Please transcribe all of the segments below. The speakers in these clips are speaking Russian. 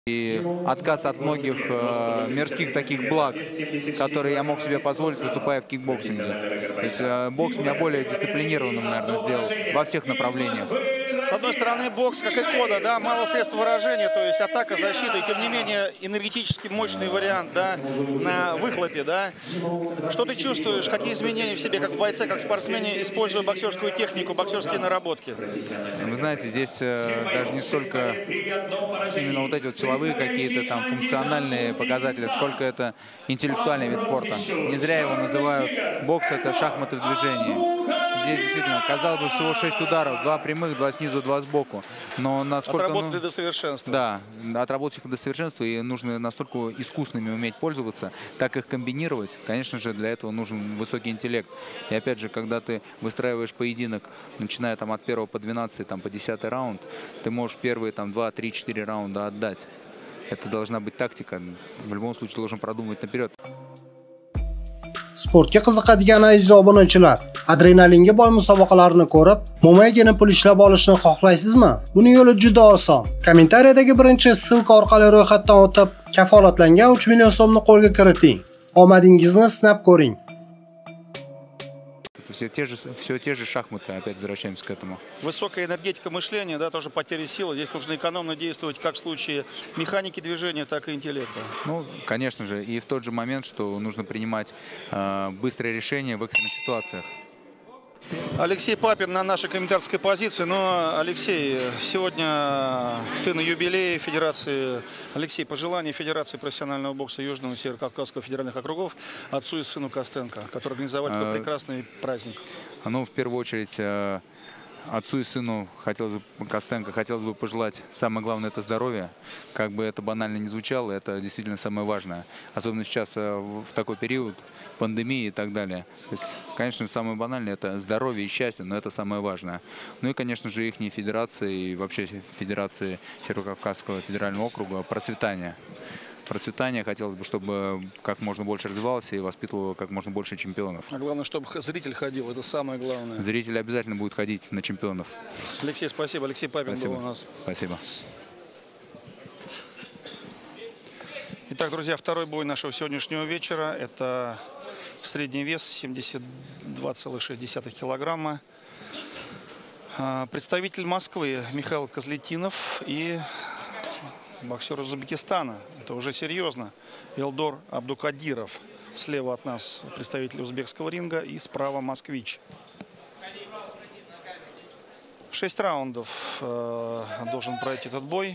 И отказ от многих мирских таких благ, которые я мог себе позволить, выступая в кикбоксинге. То есть бокс меня более дисциплинированным, наверное, сделал во всех направлениях. С одной стороны, бокс, как и кода, да, мало средств выражения, то есть атака, защита, и тем не менее энергетически мощный вариант, да, на выхлопе, да. Что ты чувствуешь, какие изменения в себе, как в бойце, как в спортсмене, используя боксерскую технику, боксерские наработки? Вы знаете, здесь даже не столько именно вот эти вот силовые какие-то там функциональные показатели, сколько это интеллектуальный вид спорта. Не зря его называют бокс — это шахматы в движении. Здесь действительно, казалось бы, всего 6 ударов, 2 прямых, 2 снизу, 2 сбоку. Но насколько... Отработали до совершенства. Да, отработать их до совершенства, и нужно настолько искусными уметь пользоваться, так их комбинировать. Конечно же, для этого нужен высокий интеллект. И опять же, когда ты выстраиваешь поединок, начиная там от 1 по 12, там, по 10 раунд, ты можешь первые там 2, 3, 4 раунда отдать. Это должна быть тактика. В любом случае должен продумывать наперед. Sportga qiziqadigan aziz obunachilar, adrenalinga boy musobaqalarni ko'rib, mo'maygina pul ishlab olishni xohlaysizmi? Buning yo'li juda oson. Kommentariyadagi birinchi ssilka orqali ro'yxatdan o'tib, kafolatlangan 3 million so'mni qo'lga kiriting. Omadingizni sinab ko'ring. Все те же шахматы, опять возвращаемся к этому. Высокая энергетика мышления, да, тоже потеря силы. Здесь нужно экономно действовать как в случае механики движения, так и интеллекта. Ну, конечно же, и в тот же момент, что нужно принимать быстрые решения в экстренных ситуациях. Алексей Папин на нашей комментаторской позиции. Но, Алексей, сегодня ты на юбилее Федерации. Алексей, пожелания Федерации профессионального бокса Южного и Северо-Кавказского федеральных округов отцу и сыну Костенко, которые организовали такой прекрасный праздник. Ну, в первую очередь, отцу и сыну Костенко хотелось бы пожелать, самое главное, это здоровье. Как бы это банально не звучало, это действительно самое важное. Особенно сейчас, в такой период пандемии и так далее. То есть, конечно, самое банальное — это здоровье и счастье, но это самое важное. Ну и, конечно же, их федерации и вообще Федерации Северо-Кавказского федерального округа процветания. Процветания хотелось бы, чтобы как можно больше развивался и воспитывал как можно больше чемпионов. А главное, чтобы зритель ходил, это самое главное. Зритель обязательно будет ходить на чемпионов. Алексей, спасибо. Алексей Папин Спасибо. был у нас. Спасибо. Итак, друзья, второй бой нашего сегодняшнего вечера. Это средний вес 72,6 килограмма. Представитель Москвы Михаил Козлетинов и боксер из Узбекистана. Это уже серьезно. Элдор Абдукадиров. Слева от нас представитель узбекского ринга и справа москвич. 6 раундов должен пройти этот бой.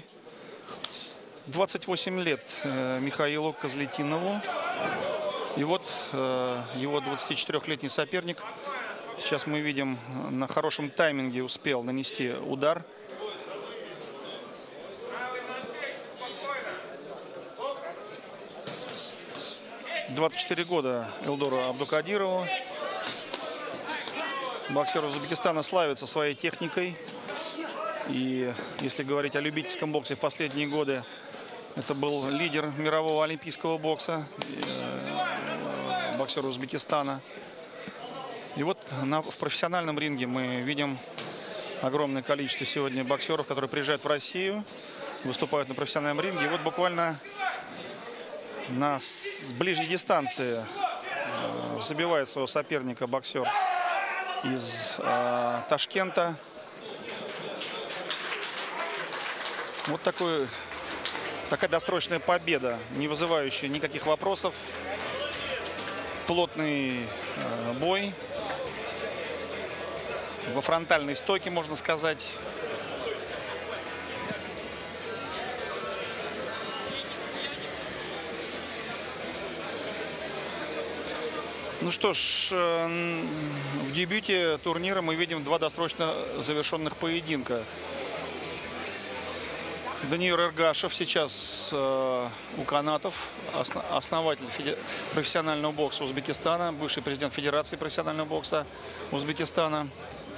28 лет Михаилу Козлетинову. И вот его 24-летний соперник. Сейчас мы видим, на хорошем тайминге успел нанести удар. «24 года Элдору Абдукадирову. Боксер Узбекистана славится своей техникой. И если говорить о любительском боксе в последние годы, это был лидер мирового олимпийского бокса, боксер Узбекистана. И вот в профессиональном ринге мы видим огромное количество сегодня боксеров, которые приезжают в Россию, выступают на профессиональном ринге. И вот буквально с ближней дистанции забивает своего соперника боксер из Ташкента. Вот такая досрочная победа, не вызывающая никаких вопросов. Плотный бой. Во фронтальной стойке, можно сказать. Ну что ж, в дебюте турнира мы видим 2 досрочно завершенных поединка. Даниил Эргашев сейчас у канатов, основатель профессионального бокса Узбекистана, бывший президент Федерации профессионального бокса Узбекистана.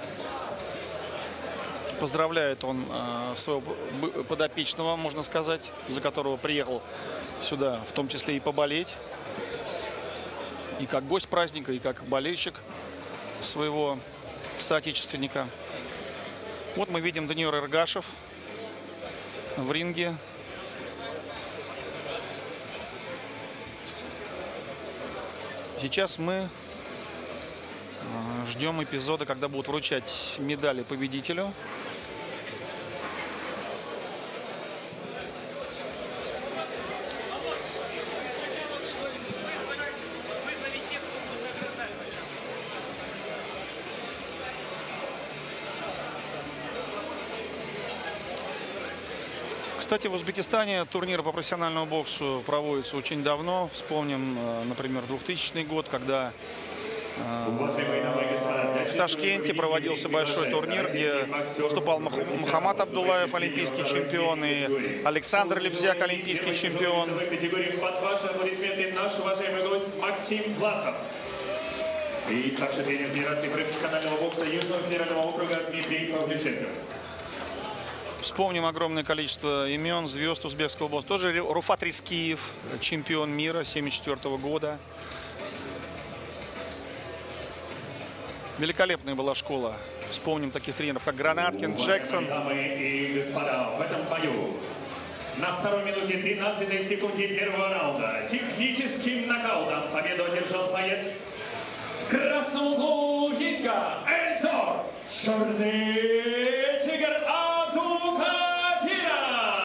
Поздравляет он своего подопечного, можно сказать, за которого приехал сюда, в том числе и поболеть. И как гость праздника, и как болельщик своего соотечественника. Вот мы видим Даниил Эргашев в ринге. Сейчас мы ждем эпизода, когда будут вручать медали победителю. Кстати, в Узбекистане турнир по профессиональному боксу проводится очень давно. Вспомним, например, 2000 год, когда в Ташкенте проводился большой турнир, где выступал Мухаммад Абдуллаев, олимпийский чемпион, и Александр Лебзяк, олимпийский чемпион. Наш уважаемый гость Максим Власов. И старший тренер Федерации профессионального бокса Южного федерального округа Дмитрий Павлюченко. Вспомним огромное количество имен, звезд узбекского бокса. Тоже Руфат Рискиев, чемпион мира 1974 года. Великолепная была школа. Вспомним таких тренеров, как Гранаткин, Джексон. Дамы и господа, в этом бою на второй минуте 13 секунде первого раунда техническим нокаутом победу одержал боец в красном углу ринга Эльтор Черный.